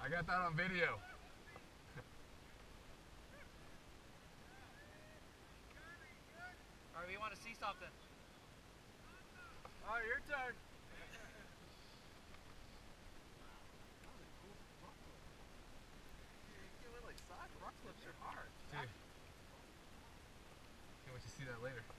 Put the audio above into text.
I got that on video. Alright, we want to see something. Alright, your turn. Like side front flips are hard. Dude. Can't wait to see that later.